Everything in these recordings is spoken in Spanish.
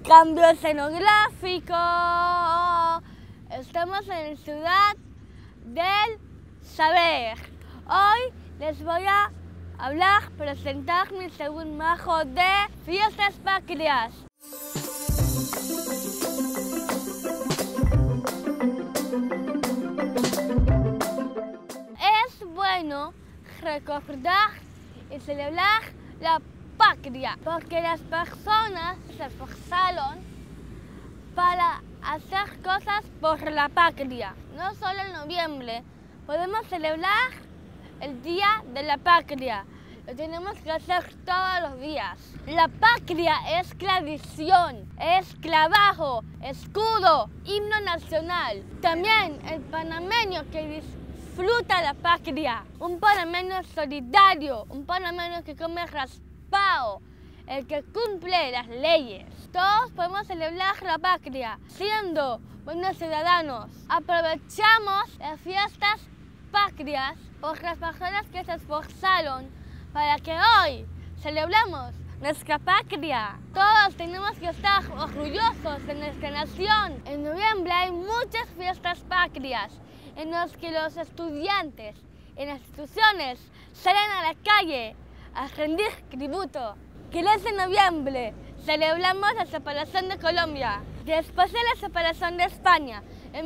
Cambio escenográfico. Estamos en la ciudad del saber. Hoy les voy a presentar mi segundo majo de fiestas patrias. Es bueno recordar y celebrar la patria, porque las personas se esforzaron para hacer cosas por la patria. No solo en noviembre, podemos celebrar el Día de la Patria. Lo tenemos que hacer todos los días. La patria es tradición, es trabajo, escudo, himno nacional. También el panameño que disfruta la patria. Un panameño solidario, un panameño que come raspado, el que cumple las leyes. Todos podemos celebrar la patria siendo buenos ciudadanos. Aprovechamos las fiestas patrias por las personas que se esforzaron para que hoy celebremos nuestra patria. Todos tenemos que estar orgullosos de nuestra nación. En noviembre hay muchas fiestas patrias en las que los estudiantes en las instituciones salen a la calle a rendir tributo. Que el 10 de noviembre celebramos la separación de Colombia. Después de la separación de España, en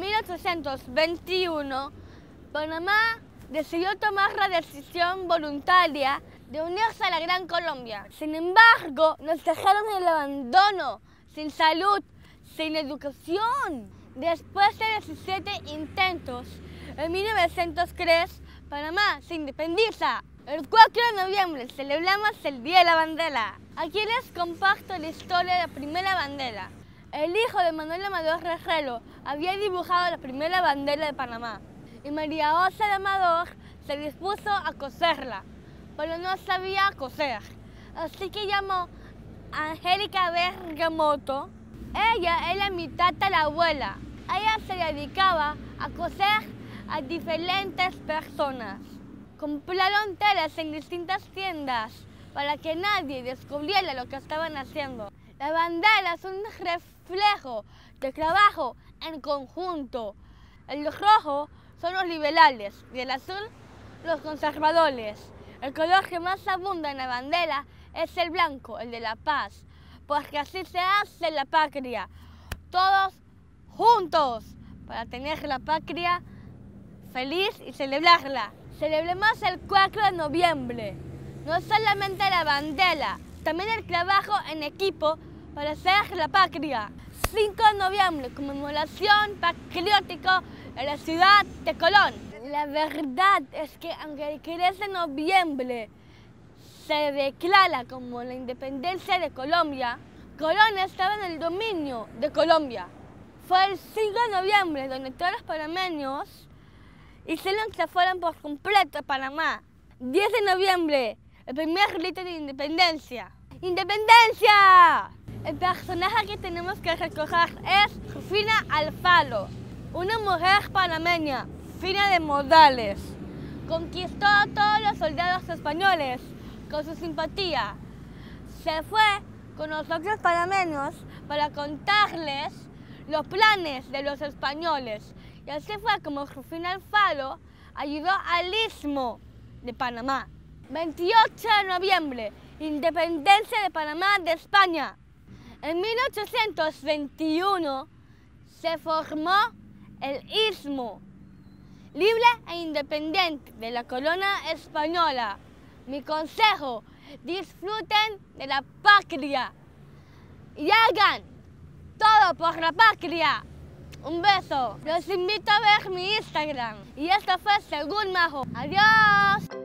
1821, Panamá decidió tomar la decisión voluntaria de unirse a la Gran Colombia. Sin embargo, nos dejaron en el abandono, sin salud, sin educación. Después de 17 intentos, en 1903, Panamá se independiza. El 4 de noviembre celebramos el Día de la Bandera. Aquí les comparto la historia de la primera bandera. El hijo de Manuel Amador Rejero había dibujado la primera bandera de Panamá y María Osa de Amador se dispuso a coserla, pero no sabía coser. Así que llamó a Angélica Bergamoto. Ella era mi tatarabuela. Ella se dedicaba a coser a diferentes personas. Compraron telas en distintas tiendas para que nadie descubriera lo que estaban haciendo. La bandera es un reflejo de trabajo en conjunto. El rojo son los liberales y el azul los conservadores. El color que más abunda en la bandera es el blanco, el de la paz, porque así se hace la patria. Todos juntos para tener la patria feliz y celebrarla. Celebremos el 4 de noviembre, no solamente la bandera, también el trabajo en equipo para hacer la patria. 5 de noviembre, conmemoración patriótica en la ciudad de Colón. La verdad es que aunque el 3 de noviembre se declara como la independencia de Colombia, Colón estaba en el dominio de Colombia. Fue el 5 de noviembre donde todos los panameños hicieron que se fueran por completo a Panamá. 10 de noviembre, el primer grito de independencia. ¡Independencia! El personaje que tenemos que recoger es Rufina Alfaro, una mujer panameña, fina de modales. Conquistó a todos los soldados españoles con su simpatía. Se fue con los otros panameños para contarles los planes de los españoles. Y así fue como Rufina Alfaro ayudó al Istmo de Panamá. 28 de noviembre, independencia de Panamá de España. En 1821 se formó el Istmo, libre e independiente de la colonia española. Mi consejo, disfruten de la patria y hagan todo por la patria. Un beso. Los invito a ver mi Instagram. Y esto fue Según Majo. Adiós.